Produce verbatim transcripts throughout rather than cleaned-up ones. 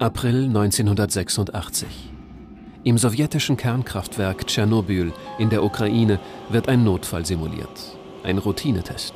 April neunzehnhundertsechsundachtzig. Im sowjetischen Kernkraftwerk Tschernobyl in der Ukraine wird ein Notfall simuliert. Ein Routinetest.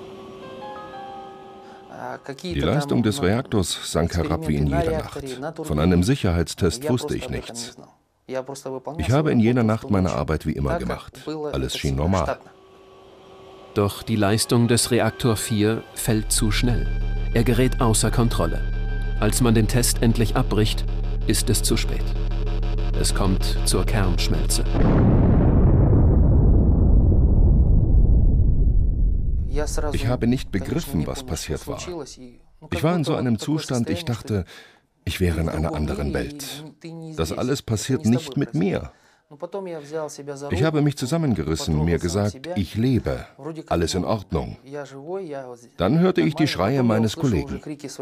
Die Leistung des Reaktors sank herab wie in jeder Nacht. Von einem Sicherheitstest wusste ich nichts. Ich habe in jener Nacht meine Arbeit wie immer gemacht. Alles schien normal. Doch die Leistung des Reaktor vier fällt zu schnell. Er gerät außer Kontrolle. Als man den Test endlich abbricht, ist es zu spät. Es kommt zur Kernschmelze. Ich habe nicht begriffen, was passiert war. Ich war in so einem Zustand, ich dachte, ich wäre in einer anderen Welt. Das alles passiert nicht mit mir. Ich habe mich zusammengerissen, mir gesagt, ich lebe, alles in Ordnung. Dann hörte ich die Schreie meines Kollegen.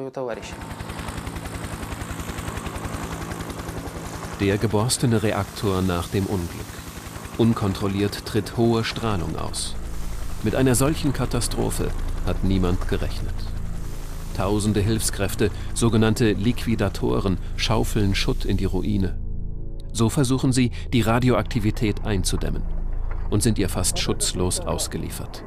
Der geborstene Reaktor nach dem Unglück. Unkontrolliert tritt hohe Strahlung aus. Mit einer solchen Katastrophe hat niemand gerechnet. Tausende Hilfskräfte, sogenannte Liquidatoren, schaufeln Schutt in die Ruine. So versuchen sie, die Radioaktivität einzudämmen und sind ihr fast schutzlos ausgeliefert.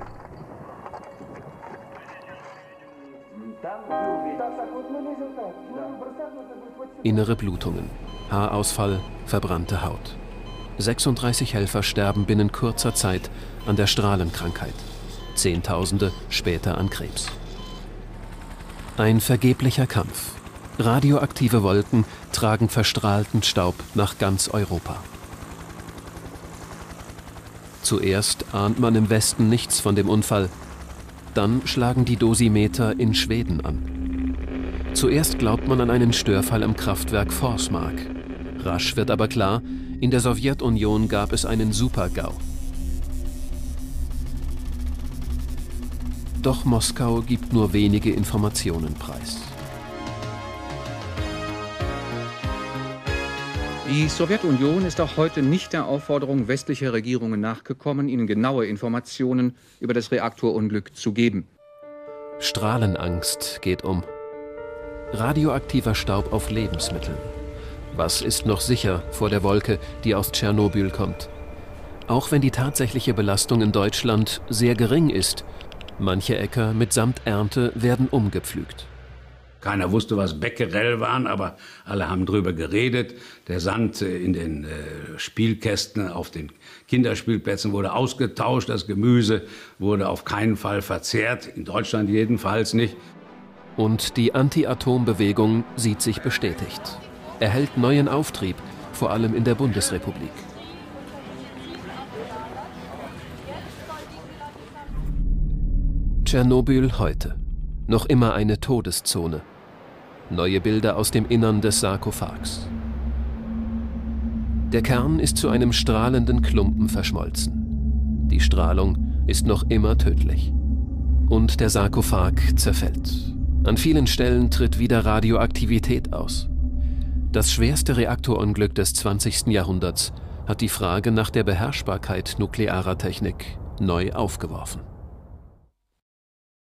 Innere Blutungen, Haarausfall, verbrannte Haut. sechsunddreißig Helfer sterben binnen kurzer Zeit an der Strahlenkrankheit. Zehntausende später an Krebs. Ein vergeblicher Kampf. Radioaktive Wolken tragen verstrahlten Staub nach ganz Europa. Zuerst ahnt man im Westen nichts von dem Unfall. Dann schlagen die Dosimeter in Schweden an. Zuerst glaubt man an einen Störfall im Kraftwerk Forsmark. Rasch wird aber klar, in der Sowjetunion gab es einen Super-GAU. Doch Moskau gibt nur wenige Informationen preis. Die Sowjetunion ist auch heute nicht der Aufforderung westlicher Regierungen nachgekommen, ihnen genaue Informationen über das Reaktorunglück zu geben. Strahlenangst geht um. Radioaktiver Staub auf Lebensmitteln. Was ist noch sicher vor der Wolke, die aus Tschernobyl kommt? Auch wenn die tatsächliche Belastung in Deutschland sehr gering ist, manche Äcker mitsamt Ernte werden umgepflügt. Keiner wusste, was Becquerel waren, aber alle haben drüber geredet. Der Sand in den äh, Spielkästen auf den Kinderspielplätzen wurde ausgetauscht. Das Gemüse wurde auf keinen Fall verzehrt, in Deutschland jedenfalls nicht. Und die Anti-Atom-Bewegung sieht sich bestätigt. Erhält neuen Auftrieb, vor allem in der Bundesrepublik. Tschernobyl heute. Noch immer eine Todeszone. Neue Bilder aus dem Innern des Sarkophags. Der Kern ist zu einem strahlenden Klumpen verschmolzen. Die Strahlung ist noch immer tödlich. Und der Sarkophag zerfällt. An vielen Stellen tritt wieder Radioaktivität aus. Das schwerste Reaktorunglück des zwanzigsten Jahrhunderts hat die Frage nach der Beherrschbarkeit nuklearer Technik neu aufgeworfen.